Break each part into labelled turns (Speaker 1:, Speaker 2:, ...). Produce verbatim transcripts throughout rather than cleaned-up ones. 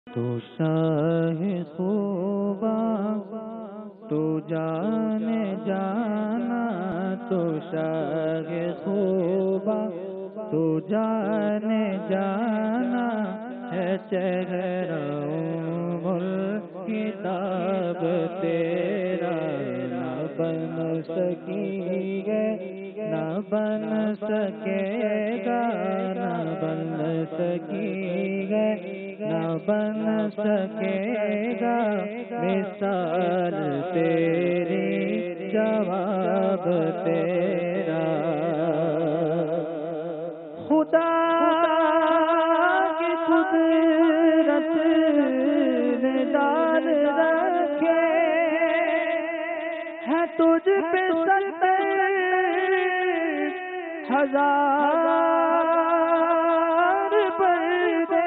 Speaker 1: تو شاہ خوبا تو جانے جانا، تو شاہ خوبا تو جانے جانا ہے چہرہ کتاب تیرا، نہ بن سکی گے نہ بن سکے گا، نہ بن سکی گے نہ بن سکے گا، مثال تیری جواب تیرا۔ خدا کی قدرت نے ڈال رکھے ہے تجھ پہ ستر ہزار پردے،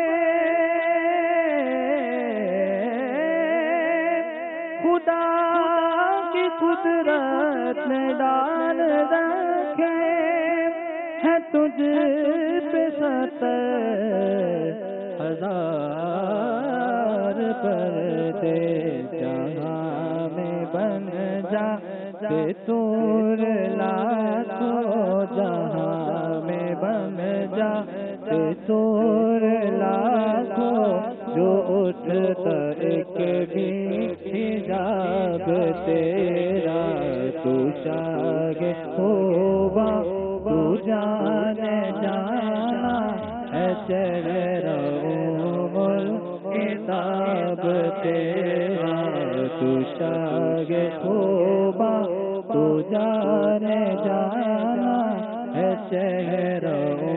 Speaker 1: خدا کی قدرت نے ڈال رکھے ہے تجھ پہ ستر ہزار پردے، جہاں میں بن جا بے تور لاکھوں، جہاں میں بن جا بے تور لاکھوں، جو اٹھتا ایک بھی حجاب تیرا، تو شاہ خوبا تو جانے جانا ہے چہرہ کتاب تیرا، تو شاہ خوبا تو جانے جانا ہے چہرہ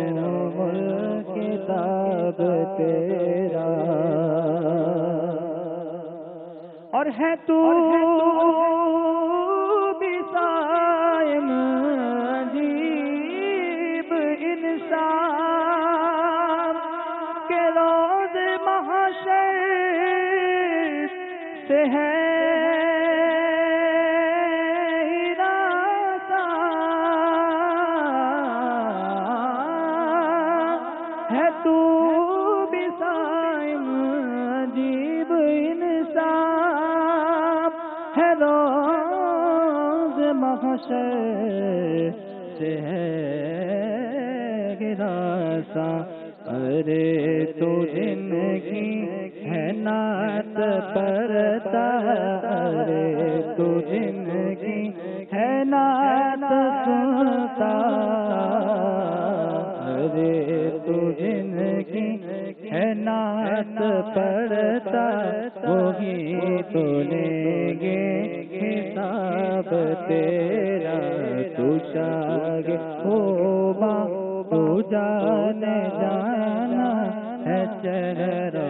Speaker 1: کتاب تیرا۔ اور ہے تو بھی صائم عجیب انسان کے روز محشر سے ہے ہے تو بھی صائم عجیب انصاف، ہے روز محشر سے ہے گراسا، ارے تو جن کی ہے نعت پڑھتا، ارے تو جن کی ہے نعت سنتا، ارے تو جن کی ہے نعت پڑھتا، وہی تو لیں گے حساب تیرا، تو شاہ خوبا تو جانے جانا ہے چہرہ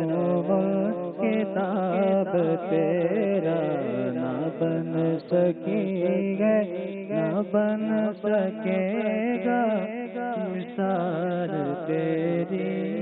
Speaker 1: کتاب تیرا، نہ بن سکی گے نہ بن سکے گا، مثال تیری